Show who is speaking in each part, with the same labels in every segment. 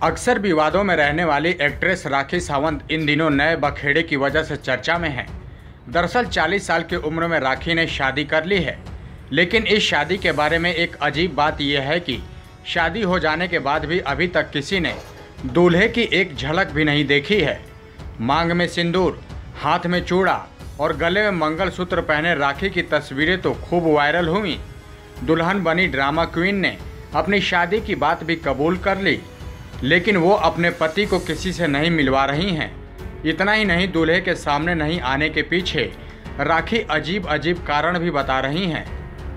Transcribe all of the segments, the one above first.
Speaker 1: अक्सर विवादों में रहने वाली एक्ट्रेस राखी सावंत इन दिनों नए बखेड़े की वजह से चर्चा में हैं। दरअसल 40 साल की उम्र में राखी ने शादी कर ली है, लेकिन इस शादी के बारे में एक अजीब बात यह है कि शादी हो जाने के बाद भी अभी तक किसी ने दूल्हे की एक झलक भी नहीं देखी है। मांग में सिंदूर, हाथ में चूड़ा और गले में मंगलसूत्र पहने राखी की तस्वीरें तो खूब वायरल हुई। दुल्हन बनी ड्रामा क्वीन ने अपनी शादी की बात भी कबूल कर ली, लेकिन वो अपने पति को किसी से नहीं मिलवा रही हैं। इतना ही नहीं, दूल्हे के सामने नहीं आने के पीछे राखी अजीब अजीब कारण भी बता रही हैं।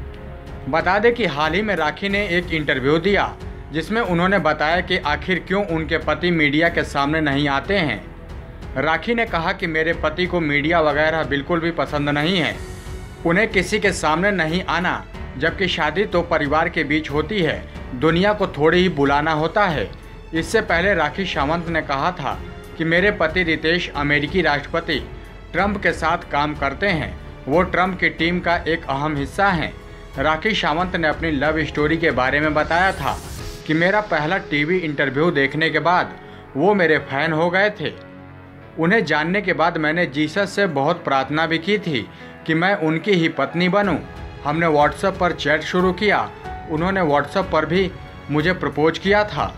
Speaker 1: बता दें कि हाल ही में राखी ने एक इंटरव्यू दिया जिसमें उन्होंने बताया कि आखिर क्यों उनके पति मीडिया के सामने नहीं आते हैं। राखी ने कहा कि मेरे पति को मीडिया वगैरह बिल्कुल भी पसंद नहीं है, उन्हें किसी के सामने नहीं आना, जबकि शादी तो परिवार के बीच होती है, दुनिया को थोड़ी ही बुलाना होता है। इससे पहले राखी सावंत ने कहा था कि मेरे पति रितेश अमेरिकी राष्ट्रपति ट्रंप के साथ काम करते हैं, वो ट्रंप की टीम का एक अहम हिस्सा हैं। राखी सावंत ने अपनी लव स्टोरी के बारे में बताया था कि मेरा पहला टीवी इंटरव्यू देखने के बाद वो मेरे फैन हो गए थे। उन्हें जानने के बाद मैंने जीसस से बहुत प्रार्थना भी की थी कि मैं उनकी ही पत्नी बनूं। हमने व्हाट्सएप पर चैट शुरू किया, उन्होंने व्हाट्सएप पर भी मुझे प्रपोज किया था।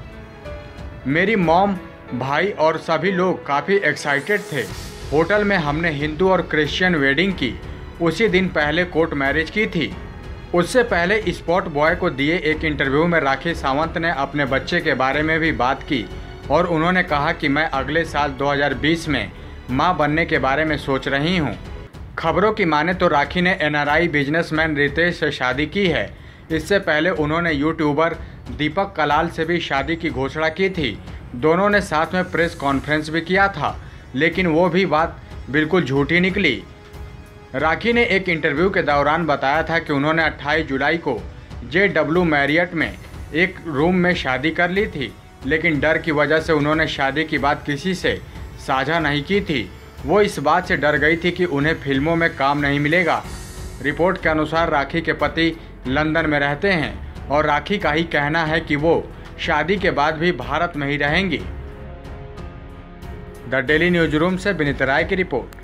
Speaker 1: मेरी मॉम, भाई और सभी लोग काफ़ी एक्साइटेड थे। होटल में हमने हिंदू और क्रिश्चियन वेडिंग की। उसी दिन पहले कोर्ट मैरिज की थी। उससे पहले स्पॉट बॉय को दिए एक इंटरव्यू में राखी सावंत ने अपने बच्चे के बारे में भी बात की और उन्होंने कहा कि मैं अगले साल 2020 में मां बनने के बारे में सोच रही हूं। खबरों की माने तो राखी ने एनआरआई बिजनेसमैन रितेश से शादी की है। इससे पहले उन्होंने यूट्यूबर दीपक कलाल से भी शादी की घोषणा की थी। दोनों ने साथ में प्रेस कॉन्फ्रेंस भी किया था, लेकिन वो भी बात बिल्कुल झूठी निकली। राखी ने एक इंटरव्यू के दौरान बताया था कि उन्होंने 28 जुलाई को JW मैरियट में एक रूम में शादी कर ली थी, लेकिन डर की वजह से उन्होंने शादी की बात किसी से साझा नहीं की थी। वो इस बात से डर गई थी कि उन्हें फिल्मों में काम नहीं मिलेगा। रिपोर्ट के अनुसार राखी के पति लंदन में रहते हैं और राखी का ही कहना है कि वो शादी के बाद भी भारत में ही रहेंगी। द डेली न्यूज रूम से विनीत राय की रिपोर्ट।